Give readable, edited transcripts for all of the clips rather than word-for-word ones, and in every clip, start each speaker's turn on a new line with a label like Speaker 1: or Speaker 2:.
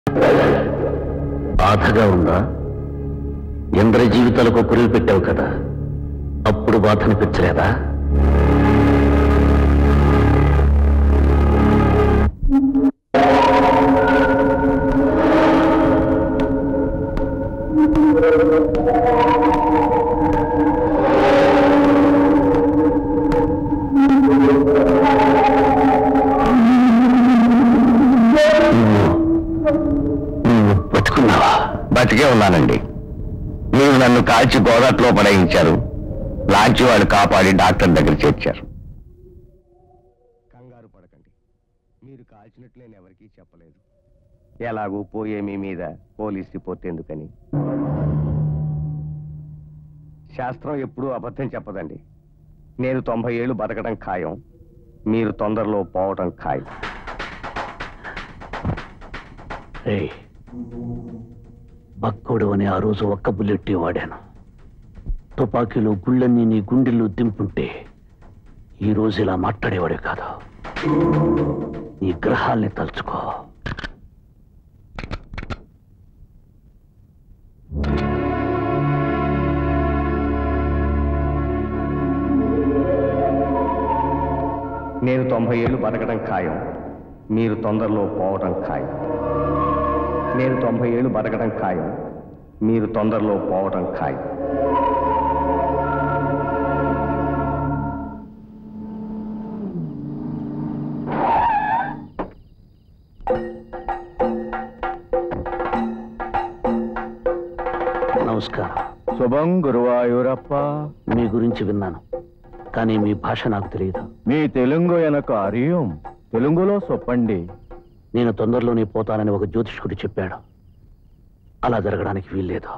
Speaker 1: బాధగా ఉందా? ఎందరి జీవితాలకు కురివి పెట్టావు కదా, అప్పుడు బాధ అనిపించలేదా? బతికే ఉన్నానండి. మీరు నన్ను కాల్చి గోదాట్లో పడేయించారు. లాంచి వాళ్ళు కాపాడి డాక్టర్ దగ్గర చేర్చారు. కంగారు పడకండి, మీరు కాల్చినట్లు నేను ఎవరికీ చెప్పలేదు. ఎలాగూ పోయే మీ మీద పోలీస్ రిపోర్ట్ ఎందుకని. శాస్త్రం ఎప్పుడూ అబద్ధం చెప్పదండి. నేను 90 ఏళ్ళు బతకడం ఖాయం, మీరు తొందరలో పోవటం ఖాయం. బక్కోడు అని ఆ రోజు ఒక్క బుల్లెట్టి వాడాను. తుపాకీలో గుళ్ళన్నీ నీ గుండెల్లో దింపుంటే ఈ రోజు ఇలా మాట్లాడేవాడే కాదు. నీ గ్రహాల్ని తలుచుకో. నేను 90 ఏళ్ళు బతకడం ఖాయం, మీరు తొందరలో పోవటం ఖాయం. నేను 90 ఏళ్ళు బతకడం ఖాయం, మీరు తొందరలో పోవటం ఖాయం. నమస్కారం.
Speaker 2: శుభం గురువాయూరప్ప.
Speaker 1: మీ గురించి విన్నాను, కానీ మీ భాష నాకు తెలియదు.
Speaker 2: మీ తెలుగు ఎనక అరియం, తెలుగులో చెప్పండి.
Speaker 1: నేను తొందరలోనే పోతానని ఒక జ్యోతిష్కుడు చెప్పాడు. అలా జరగడానికి వీల్లేదు.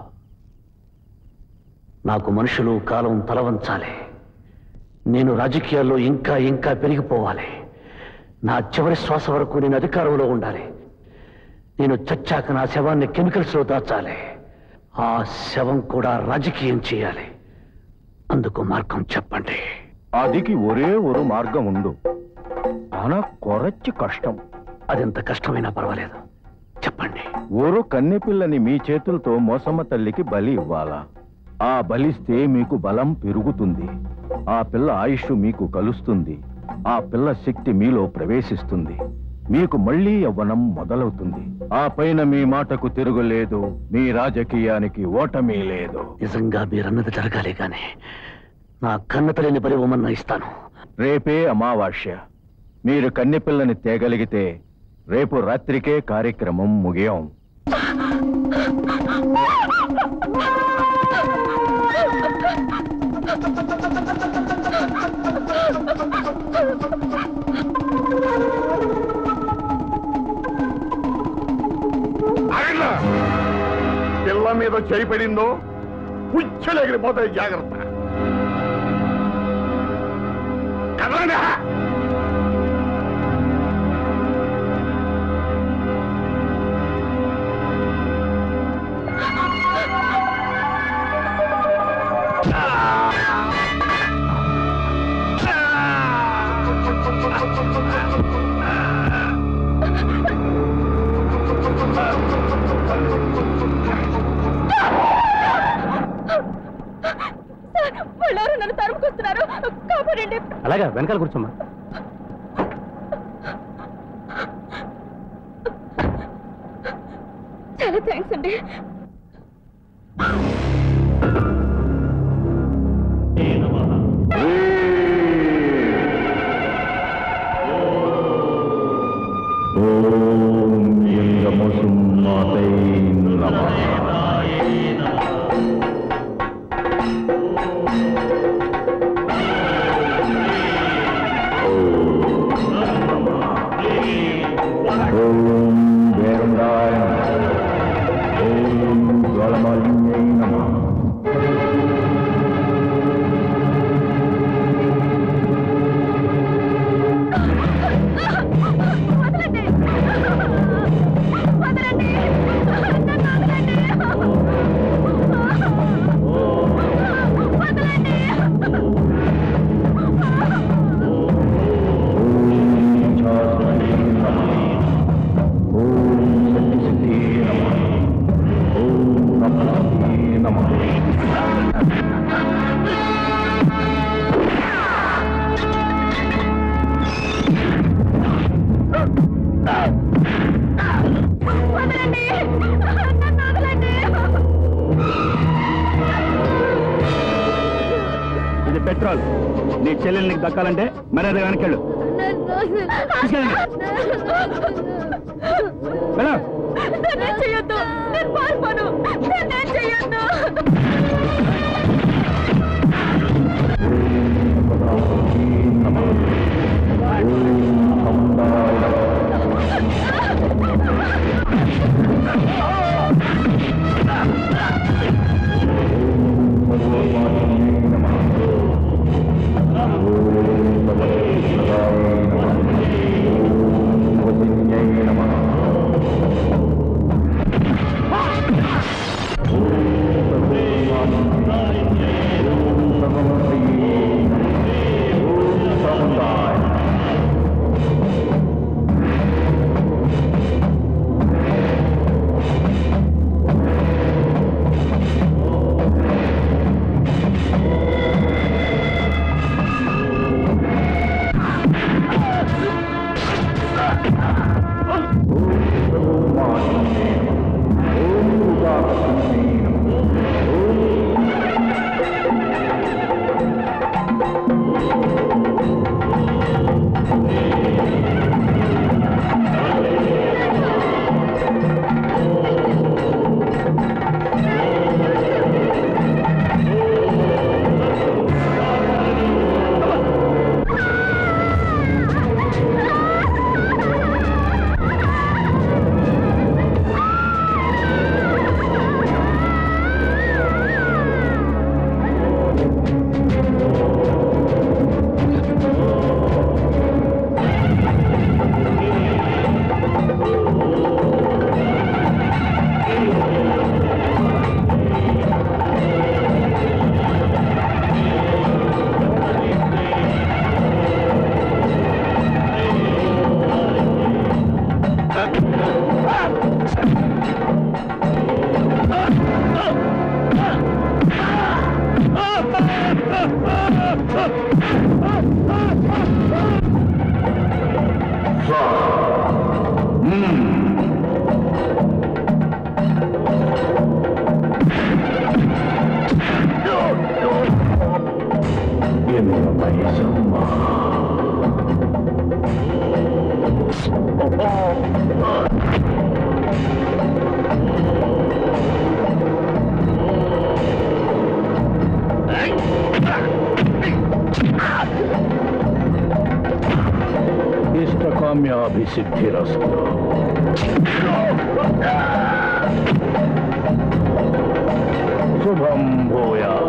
Speaker 1: నాకు మనుషులు కాలం తలవంచాలి. నేను రాజకీయాల్లో ఇంకా ఇంకా పెరిగిపోవాలి. నా చివరి శ్వాస వరకు నేను అధికారంలో ఉండాలి. నేను చచ్చాక నా శవాన్ని కెమికల్స్లో దాచాలి. ఆ శవం కూడా రాజకీయం చేయాలి. అందుకు మార్గం చెప్పండి.
Speaker 2: అదికి ఒరే ఒక మార్గం ఉండు, ఆనా కొరచి కష్టం.
Speaker 1: అదెంత కష్టమైనా పర్వాలేదు, చెప్పండి.
Speaker 2: ఓరు కన్నెపిల్లని మీ చేతులతో మోసమ్మ తల్లికి బలి ఇవ్వాలా. ఆ బలిస్తే మీకు బలం పెరుగుతుంది. ఆ పిల్ల ఆయుష్ మీకు కలుస్తుంది. ఆ పిల్ల శక్తి మీలో ప్రవేశిస్తుంది. మీకు మళ్లీ యవ్వనం మొదలవుతుంది. ఆ పైన మీ మాటకు తిరుగులేదు, మీ రాజకీయానికి ఓటమి లేదు.
Speaker 1: నిజంగా మీరన్నది జరగాలి, కానీ నా కన్నతల్లిని బలివ్వమన్నా ఇస్తాను.
Speaker 2: రేపే అమావాస్య. మీరు కన్నెపిల్లని తేగలిగితే రేపు రాత్రికే కార్యక్రమం ముగియం.
Speaker 3: పిల్ల మీద చేయి పడిందో పుచ్చలేగిపోతాయి, జాగ్రత్త. కదలండి.
Speaker 4: వాళ్ళెవరో నన్ను తరుముకొస్తున్నారు, కాపాడండి.
Speaker 1: అలాగా, వెనకాల కూర్చోమ్మా.
Speaker 4: చాలా థ్యాంక్స్ అండి.
Speaker 2: ఓం వేరుండాయ, ఓం జ్వాలమాలిన్యై నమః.
Speaker 5: ఇది పెట్రోల్. నీ చెల్లెలు నీకు దక్కాలంటే మర్యాద వెనకెళ్ళు.
Speaker 4: చెయ్యొద్దు, నేను పారిపోను, నేను చెయ్యొద్దు.
Speaker 2: सिद्धिरस्तु। शुभम भूयात्।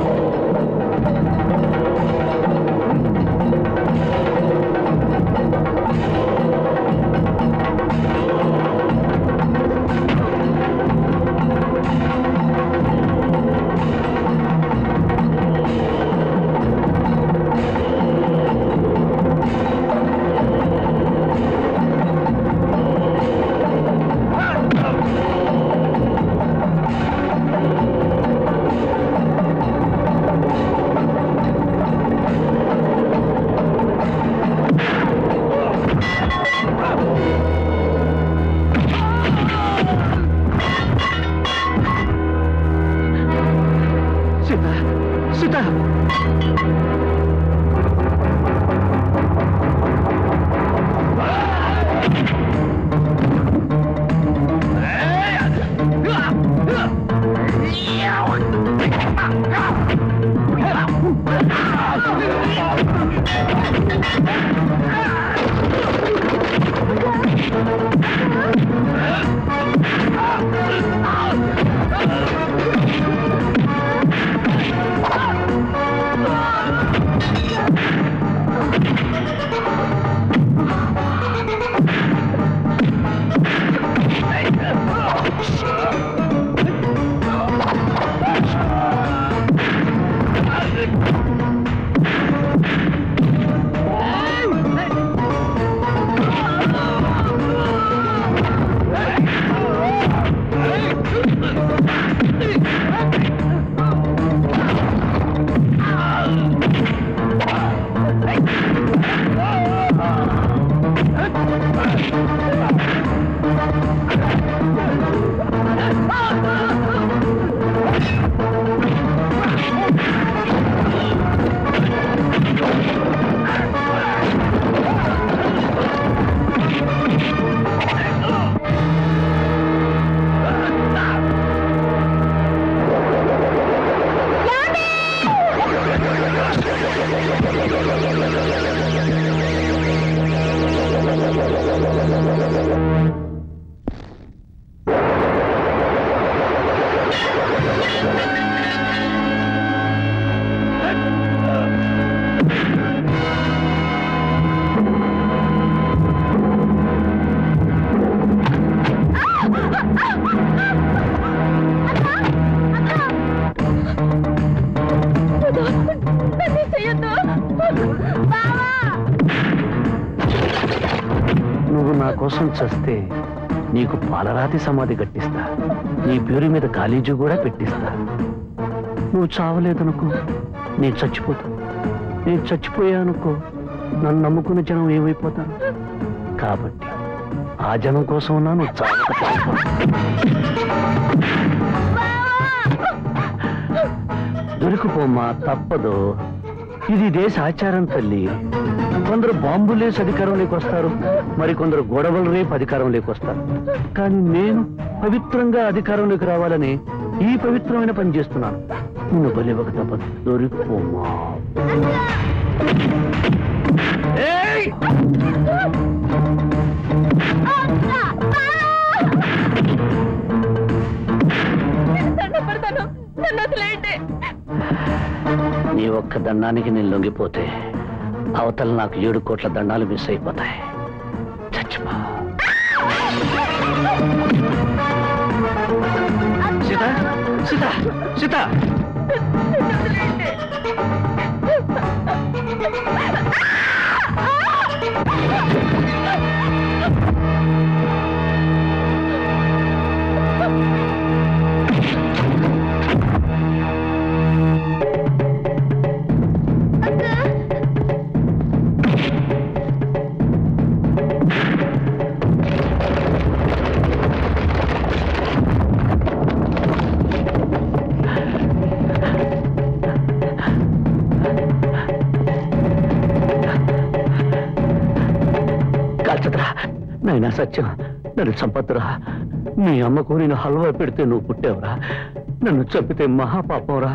Speaker 1: కోసం చస్తే నీకు పాలరాతి సమాధి కట్టిస్తా, నీ పేరు మీద కాలేజీ కూడా పెట్టిస్తా. నువ్వు చావలేదనుకో, నేను చచ్చిపోతా. నేను చచ్చిపోయానుకో, నన్ను నమ్ముకున్న జనం ఏమైపోతాను. కాబట్టి ఆ జనం కోసం నువ్వు చావక దొరికిపోమ్మా, తప్పదు. ఇది దేశ ఆచారం తల్లి. కొందరు బాంబులేసి అధికారంలోకి వస్తారు, మరికొందరు గొడవలు రేపు అధికారంలోకి వస్తారు. కానీ నేను పవిత్రంగా అధికారంలోకి రావాలని ఈ పవిత్రమైన పని చేస్తున్నాను. నిన్ను బలివ్వక తప్పదు. దొరికిపోమ్మా. నీ ఒక్క దండానికి నేను లొంగిపోతే అవతల నాకు 7 కోట్ల దండాలు మిస్ అయిపోతాయి. చచ్చిపో. సీత, సీత, సీత. నైనా సత్యం, నన్ను చంపద్దురా. నీ అమ్మకు నేను హల్వా పెడితే నువ్వు పుట్టావురా. నన్ను చంపితే మహాపాపంరా.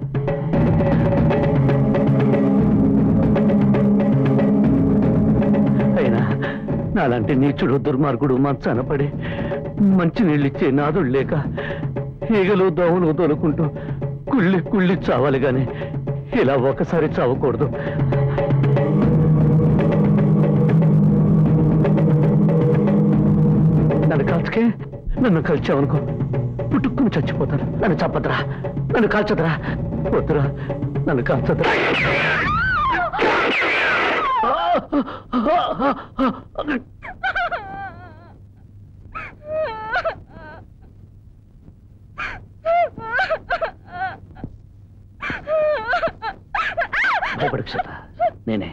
Speaker 1: అయినా నాలాంటి నీచుడు దుర్మార్గుడు మంచాన పడి మంచి నీళ్ళిచ్చే నాదుడు లేక ఈగలు దోమలు తోలుకుంటూ కుళ్ళి కుళ్ళి చావాలి గాని ఇలా ఒకసారి చావకూడదు. నన్ను కాల్చకే, నన్ను కాల్చావనుకో పుట్టుక్కుని చచ్చిపోతాను. నన్ను చంపద్రా, నన్ను కాల్చదురా. వద్దురా, నన్ను కాల్చదురా. భయపడకు సీత, నేనే.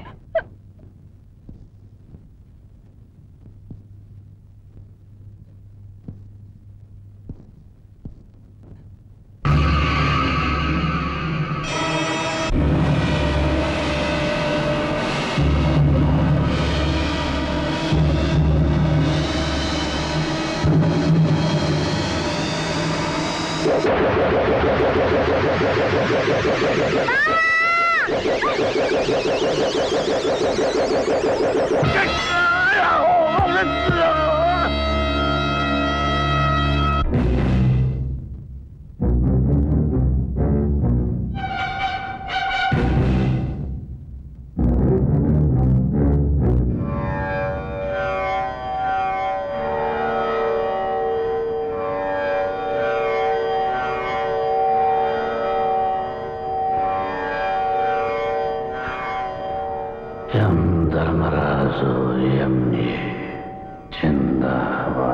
Speaker 1: ధర్మరాజు ఎంని జిందాబాద్.